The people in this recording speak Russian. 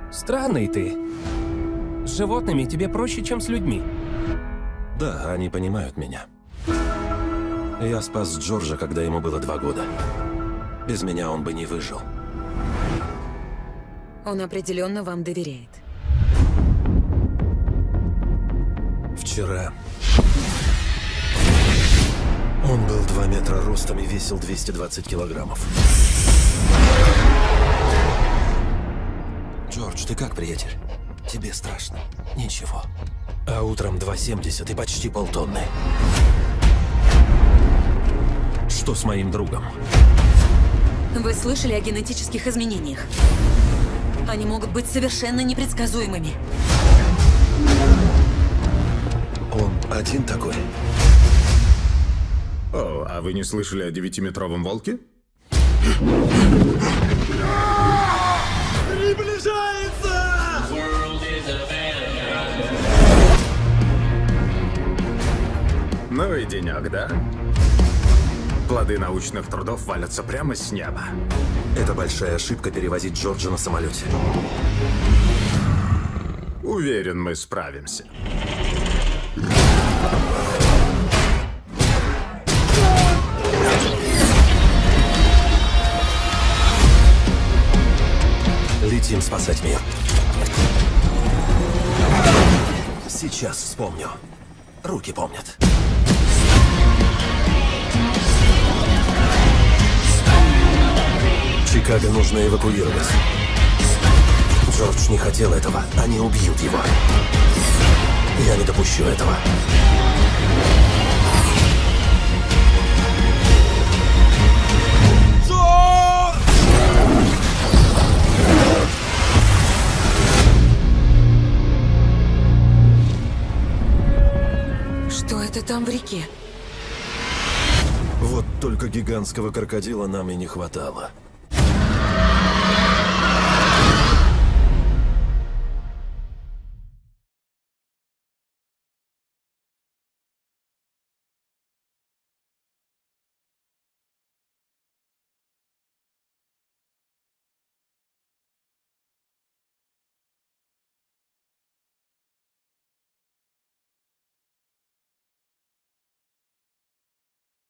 Странный ты. С животными тебе проще, чем с людьми. Да, они понимают меня. Я спас Джорджа, когда ему было 2 года. Без меня он бы не выжил. Он определенно вам доверяет. Вчера он был 2 метра ростом и весил 220 килограммов. Джордж, ты как, приятель? Тебе страшно? Ничего. А утром 2,70 и почти полтонны. Что с моим другом? Вы слышали о генетических изменениях? Они могут быть совершенно непредсказуемыми. Он один такой? О, а вы не слышали о 9-метровом волке? Приближается! Ну и денек, да? Плоды научных трудов валятся прямо с неба. Это большая ошибка перевозить Джорджа на самолете. Уверен, мы справимся. Летим спасать мир. Сейчас вспомню. Руки помнят. Чикаго нужно эвакуировать. Джордж не хотел этого. Они убьют его. Я не допущу этого. Что это там в реке? Вот только гигантского крокодила нам и не хватало.